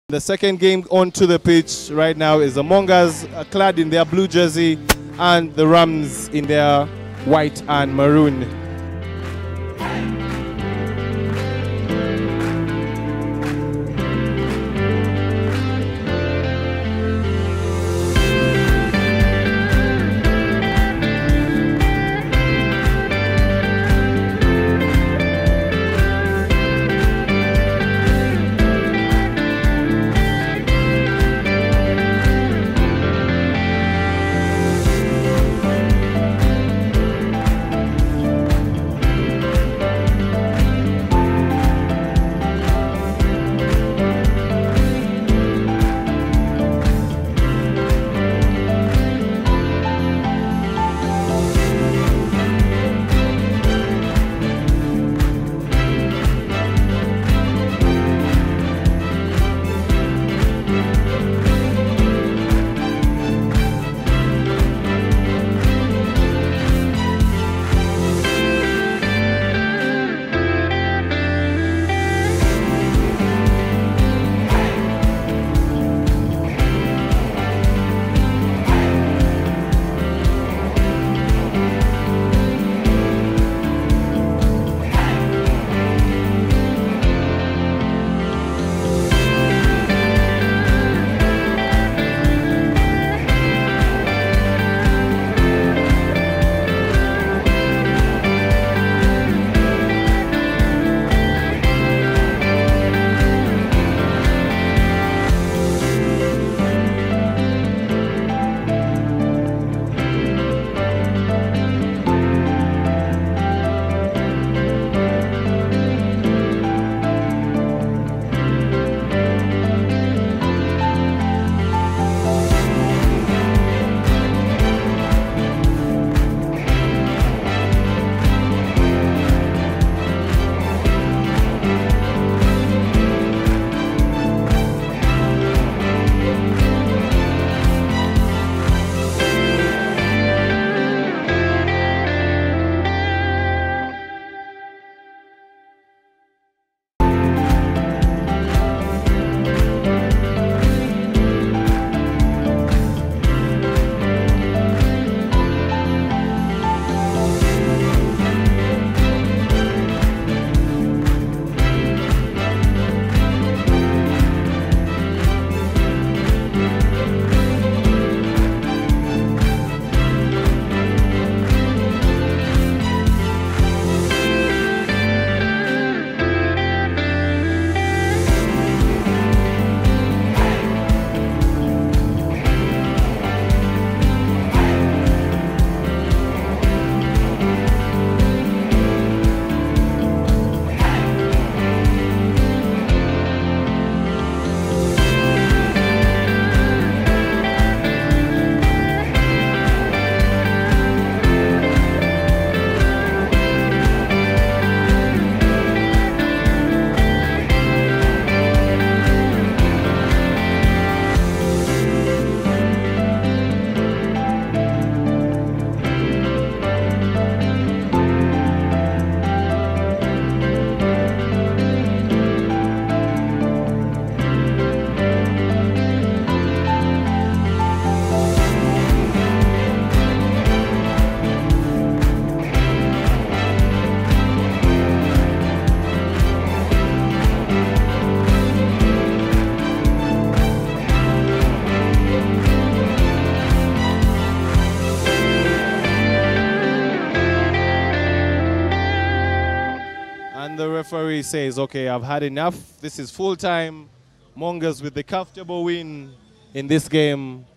The second game onto the pitch right now is the Mongas clad in their blue jersey and the Rams in their white and maroon. And the referee says, okay, I've had enough. This is full time. Mongas with the comfortable win in this game.